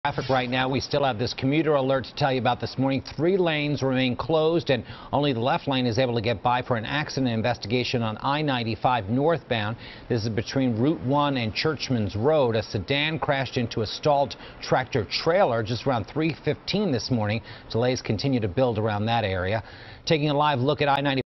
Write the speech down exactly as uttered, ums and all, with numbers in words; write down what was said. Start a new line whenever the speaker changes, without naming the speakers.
Traffic right now. We still have this commuter alert to tell you about this morning. Three lanes remain closed and only the left lane is able to get by for an accident investigation on I ninety-five northbound. This is between Route one and Churchmans Road. A sedan crashed into a stalled tractor trailer just around three fifteen this morning. Delays continue to build around that area. Taking a live look at I ninety-five.